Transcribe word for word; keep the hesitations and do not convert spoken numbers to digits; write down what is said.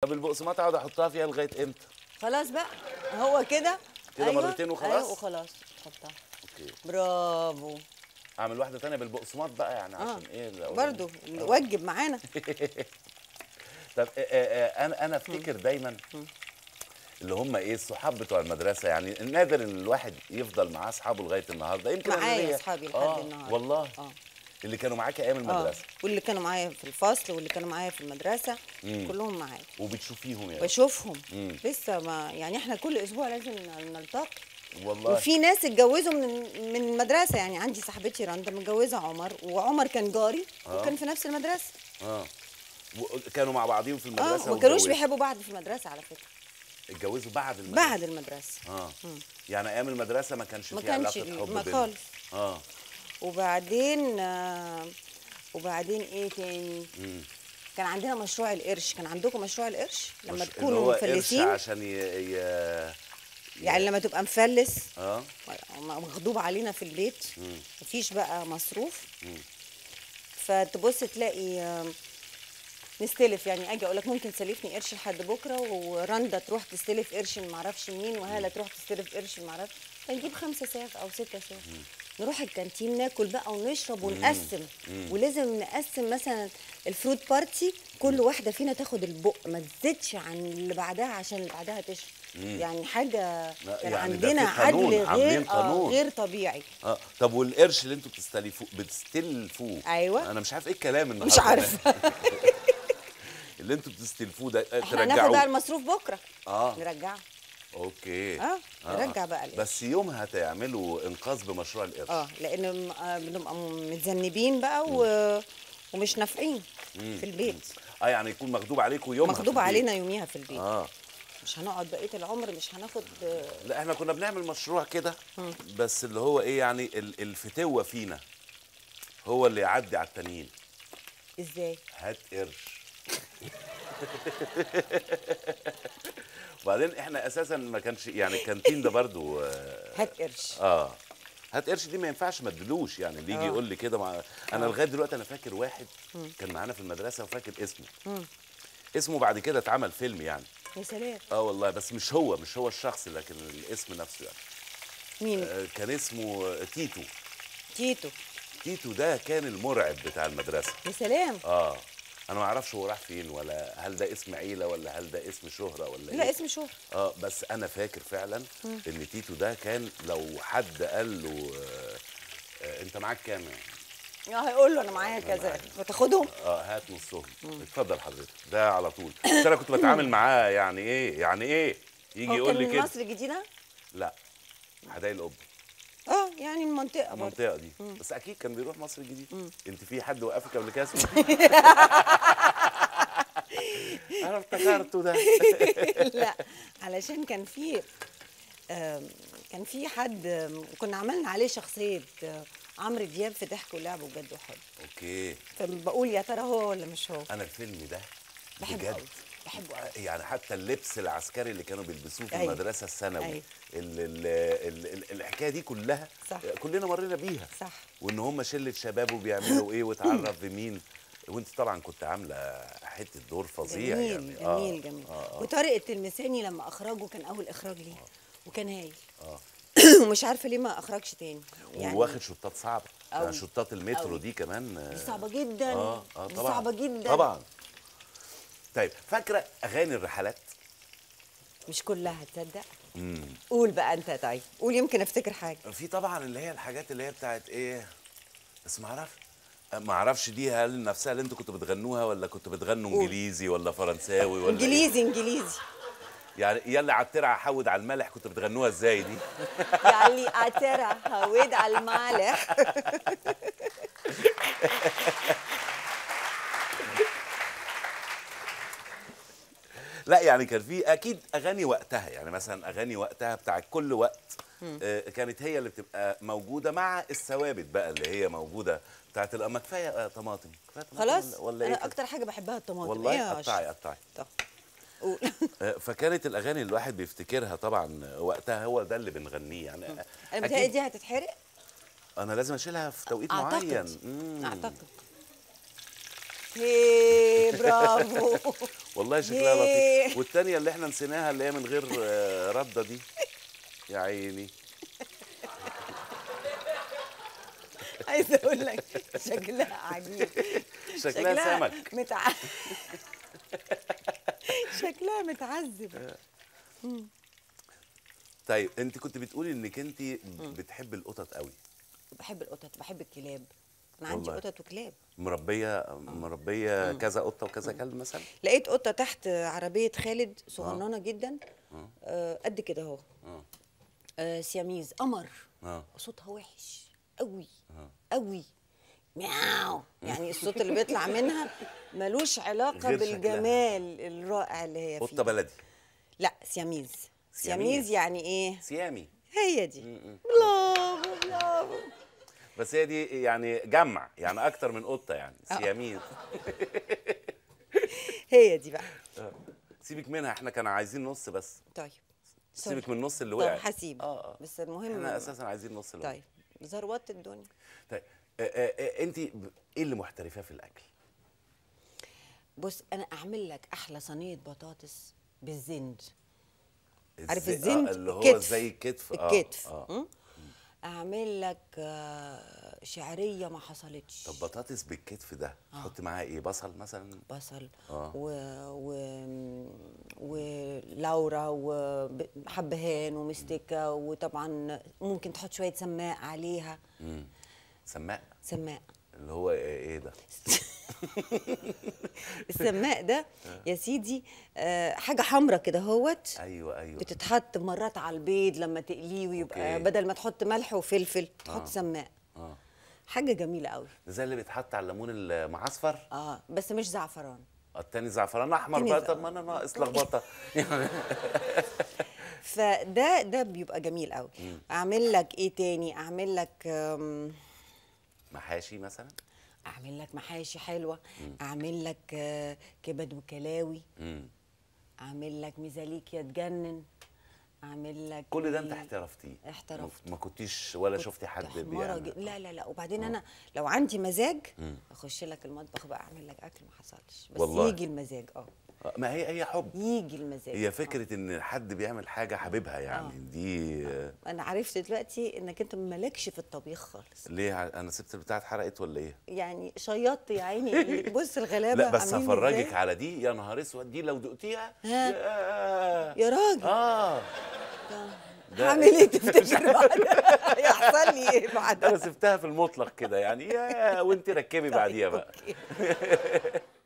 طب البقسماط اقعد احطها فيها لغايه امتى؟ خلاص بقى هو كده. كده أيوة. مرتين وخلاص؟ ايوه وخلاص حطها. اوكي. برافو. اعمل واحده تانية بالبقسماط بقى يعني اه عشان ايه الأولانية؟ برضو وجب معانا. طب آه آه انا انا افتكر دايما اللي هم ايه الصحاب بتوع المدرسه، يعني نادر ان الواحد يفضل معاه اصحابه لغايه النهارده. يمكن أنا معايا ليا- اصحابي لحد آه النهارده. والله. اه اللي كانوا معاكي ايام اه المدرسه. واللي كانوا معايا في الفصل واللي كانوا معايا في المدرسه مم. كلهم معايا وبتشوفيهم يعني؟ بشوفهم. مم. لسه ما يعني احنا كل اسبوع لازم نلتقي. والله. وفي ناس اتجوزوا من من المدرسه، يعني عندي صاحبتي رندا متجوزه عمر، وعمر كان جاري آه. وكان في نفس المدرسه. اه كانوا مع بعضيهم في المدرسه اه ما كانوش واتجوزوا. بيحبوا بعض في المدرسه على فكره. اتجوزوا بعد المدرسه؟ بعد المدرسه. اه يعني ايام المدرسه ما كانش ما في كانش علاقه حب ما بينهم خالص. اه وبعدين آه وبعدين ايه تاني؟ مم. كان عندنا مشروع القرش. كان عندكم مشروع القرش لما مش اللي تكونوا هو قرش مفلسين؟ عشان ي... ي... يعني لما تبقى مفلس اه مغضوب علينا في البيت، مم. مفيش بقى مصروف، مم. فتبص تلاقي آه، نستلف. يعني اجي اقول لك ممكن تسلفني قرش لحد بكره، ورندا تروح تستلف قرش من معرفش مين، وهاله تروح تستلف قرش من معرفش، فنجيب خمسه ساغ او سته ساغ، نروح الكانتين ناكل بقى ونشرب ونقسم. ولازم نقسم مثلا الفروت بارتي، كل واحده فينا تاخد البق ما تزيدش عن اللي بعدها عشان اللي بعدها تشرب. يعني حاجه كان يعني عندنا ده في قانون، عدل عاملين غير آه قانون. غير طبيعي. اه طب والقرش اللي انتوا بتستلفوه بتستلفوه ايوه انا مش عارف ايه الكلام النهارده مش عارفه. اللي انتوا بتستلفوه ده احنا هناخد ترجعوه؟ بقى المصروف بكره اه نرجعه. اوكي. اه نرجع بقى القرش. بس يومها تعملوا انقاذ بمشروع القرش. اه لان م- آه، بنبقى م- متذنبين بقى و... ومش نافعين في البيت. اه يعني يكون مغضوب عليكم يومها في مغضوب البيت. علينا يوميها في البيت. اه مش هنقعد بقيه العمر مش هناخد. لا احنا كنا بنعمل مشروع كده، بس اللي هو ايه يعني ال- الفتوه فينا هو اللي يعدي على التانيين. ازاي؟ هات قرش. وبعدين احنا اساسا ما كانش يعني الكانتين ده برضو اه, هات قرش. آه. هات قرش دي ما ينفعش ما ادلوش، يعني اللي يجي آه. يقول لي كده مع... انا آه. لغايه دلوقتي انا فاكر واحد كان معانا في المدرسه وفاكر اسمه. مم. اسمه بعد كده اتعمل فيلم يعني. يا سلام. اه والله بس مش هو مش هو الشخص لكن الاسم نفسه يعني. مين؟ آه كان اسمه تيتو. تيتو. تيتو ده كان المرعب بتاع المدرسه. يا سلام. اه انا ما اعرفش هو راح فين، ولا هل ده اسم عيله ولا هل ده اسم شهره ولا لا ايه. اسم شهرة. اه بس انا فاكر فعلا مم. ان تيتو ده كان لو حد قال له آه آه انت معاك كام يعني؟ اه هيقول له انا معايا كذا وتاخدهم. اه هات نصهم. اتفضل حضرتك ده على طول. بس انا كنت بتعامل معاه يعني ايه يعني ايه يجي هو يقول كان لي من كده. مصر الجديدة؟ لا حدائق القبه. اه يعني من منطقة برضه. المنطقه دي. بس اكيد كان بيروح مصر الجديده. انت في حد وقفك قبل كده اسمه؟ انا افتكرته ده. لا علشان كان في آم، كان في حد آم، كنا عملنا عليه شخصية آه، عمرو دياب في ضحك ولعب وجد وحب. اوكي. فبقول يا ترى هو ولا مش هو. انا الفيلم ده بحبه بجد قوي بحبه قوي. يعني حتى اللبس العسكري اللي كانوا بيلبسوه في أيوة. المدرسه الثانوي. أيوة. ال ال ال ال الحكايه دي كلها صح. كلنا مرينا بيها. صح. وان هم شله شباب وبيعملوا ايه وتعرف بمين. وانت طبعا كنت عامله حته دور فظيع جميل يعني. جميل آه. جميل. آه. آه. وطارق التلمساني لما اخرجه كان اول اخراج ليه وكان هايل. اه ومش عارفه ليه ما اخرجش تاني يعني واخد شطات صعبه يعني أوي. شطات المترو أوي. دي كمان. دي صعبه جدا. اه اه دي طبعا صعبه جدا طبعا. طيب فاكره اغاني الرحلات؟ مش كلها تصدق. امم قول بقى انت. طيب قول يمكن افتكر حاجه. في طبعا اللي هي الحاجات اللي هي بتاعت ايه، بس ما اعرفش ما اعرفش دي هل نفسها اللي انتوا كنتوا بتغنوها ولا كنتوا بتغنوا قول. انجليزي ولا فرنساوي ولا انجليزي إيه؟ انجليزي. يعني يلا على الترعه حود على الملح كنتوا بتغنوها ازاي دي؟ يعني اترى هود على المالح. لا يعني كان في اكيد اغاني وقتها، يعني مثلا اغاني وقتها بتاعت كل وقت آه كانت هي اللي بتبقى موجوده مع الثوابت بقى اللي هي موجوده بتاعت ما كفايه آه طماطم كفايه طماطم خلاص ولا, ولا انا ايه اكتر حاجه بحبها الطماطم. والله إيه يا قطعي أشرف؟ قطعي. طب قول. آه فكانت الاغاني اللي الواحد بيفتكرها طبعا وقتها هو ده اللي بنغنيه يعني. انا بتهيألي دي هتتحرق. انا لازم اشيلها في توقيت اعتقد معين. مم. اعتقد. هي برافو. والله شكلها ليه؟ لطيف. والتانية اللي احنا نسيناها اللي هي من غير آه، ردة دي، يا عيني. عايزه اقول لك شكلها عجيب. شكلها سمك. متع... شكلها متعذب. طيب انت كنت بتقولي انك انت بتحبي القطط قوي. بحب القطط، بحب الكلاب. انا عندي والله. قطط وكلاب. مربيه مربيه كذا قطه وكذا كلب مثلا؟ لقيت قطه تحت عربيه خالد صغننه جدا، آه، قد كده اهو، اه آه، سياميز قمر، اه صوتها وحش قوي قوي، مياو، يعني الصوت اللي بيطلع منها ملوش علاقه غير بالجمال الرائع اللي هي فيه. قطه بلدي؟ لا، سياميز. سياميز. سياميز يعني ايه؟ سيامي. هي دي. برافو برافو. بس هي دي يعني جمع، يعني اكتر من قطه يعني سياميز. هي دي بقى. سيبك منها، احنا كنا عايزين نص بس. طيب سيبك من النص اللي طب وقع. هسيب. اه اه بس المهم احنا اساسا عايزين نص اللي وقع. طيب ذروات الدنيا. طيب آه آه آه انت ايه اللي محترفاه في الاكل؟ بص انا اعمل لك احلى صينيه بطاطس بالزند. إزاي؟ عارف الزند؟ آه اللي هو الكتف. زي الكتف. الكتف. اه, م? اعمل لك آه، شعريه ما حصلتش. طب بطاطس بالكتف ده تحط معاها ايه؟ بصل مثلا؟ بصل آه. و و ولورا وحبهان ومستكه، وطبعا ممكن تحط شويه سماق عليها. امم سماق؟ سماق اللي هو ايه إيه ده؟ السماق ده يا سيدي آه، حاجه حمرا كده اهوت. ايوه ايوه. بتتحط مرات على البيض لما تقليه، ويبقى أوكي. بدل ما تحط ملح وفلفل تحط آه. سماق. اه حاجه جميله قوي. ده زي اللي بيتحط على الليمون المعصفر. اه بس مش زعفران. التاني زعفران احمر التاني بقى. زع- طب ما انا ناقص لخبطه. فده ده بيبقى جميل قوي. اعمل لك ايه تاني؟ اعمل لك آم، محاشي مثلا؟ اعمل لك محاشي حلوه. اعمل لك آه، كبد وكلاوي. امم اعمل لك ميزاليك تجنن. اعمل لك كل ده انت إيه؟ احترفتيه؟ احترفت. ما كنتيش ولا شفتي حد حمارة بيعمل؟ جدا. لا لا لا. وبعدين انا لو عندي مزاج اخش لك المطبخ بقى اعمل لك اكل ما حصلش، بس والله. يجي المزاج. اه آه، ما هي هي حب. يجي المزاج. هي فكره ان حد بيعمل حاجه حبيبها يعني. آه. دي آه. انا عرفت دلوقتي انك انت مالكش في الطبيخ خالص. ليه ع- انا سبت البتاعه اتحرقت ولا ايه؟ يعني شيطت يا عيني. بص الغلابه لا بس عاملين هفرجك إزاي. على دي، يا نهار اسود، دي لو دقتيها ها؟ يا يا راجل. اه ده- هعمل ايه تفتكر بعدها؟ يحصل لي ايه بعدها؟ انا سبتها في المطلق كده يعني، يا وانت ركبي بعديها بقى. أوكي.